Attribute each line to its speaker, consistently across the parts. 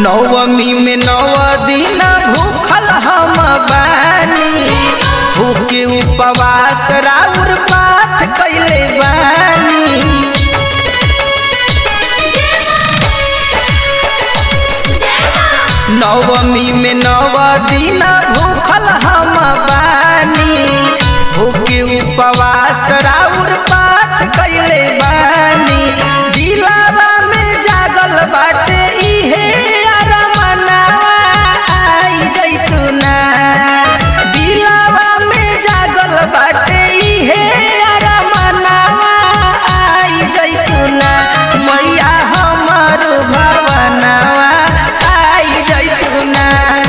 Speaker 1: नवमी में 9 दिन भूखल हम बानी, भूखे उपवास राउर पाठ कैले बानी। नवमी में 9 दिन भूखल हम बानी, भूखे उपवास राउर पाठ कैले बानी। दिलावा में जागल बाटे इहे अरमनावा आई जैतुना, दिलावा में जागल बाटे इहे अरमनावा आई जैतुना। मैया हमर भवनवा आई जैतुना।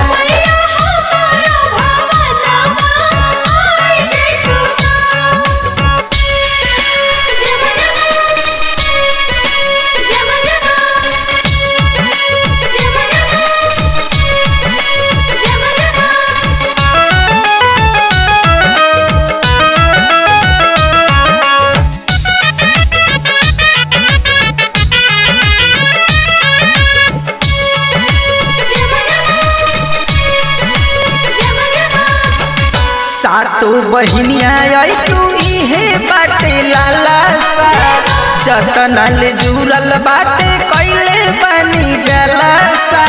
Speaker 1: सातो बहिनिया आई तू इहे बाटे लालसा, जतना ले जुड़ल बाटे कैले बनी जलसा।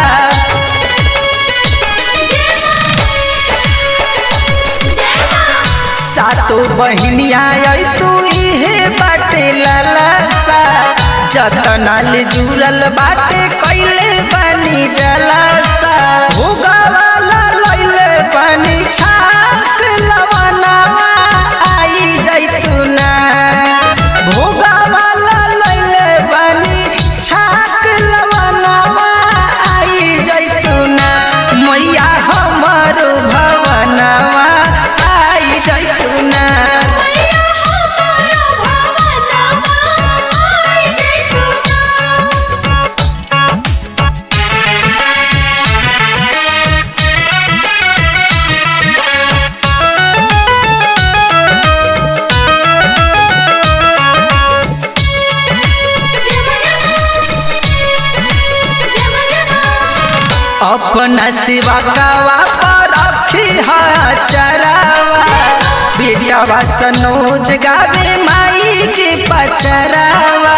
Speaker 1: सातो बहिनिया आई तू इहे बाटे लालसा, जतना ले जुड़ल बाटे कैले बनी जलसा। भोगावाला लैले बनी छाक लवनावा आई जैतुना, भोगावाला लैले बनी छाक लवनावा आई जैतुना। मैया हमर भवनवा आई जैतुना। अपना सिवा कावा पर रखी चरावा, बेटावा सनोज गावे माई के पचरावा।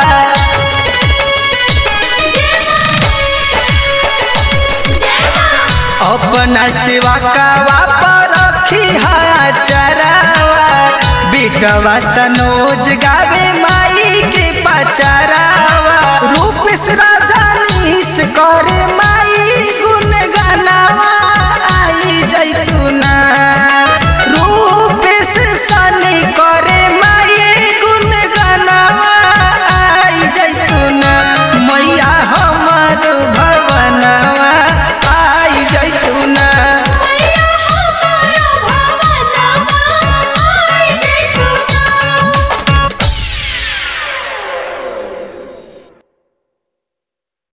Speaker 1: अपना सिवा कावा पर रखी चरावा, बेटावा सनोज गावे माई के पचरावा। रूप राजानीस करे माई गुन गानावा आई जैतुना, रूप से सनी करे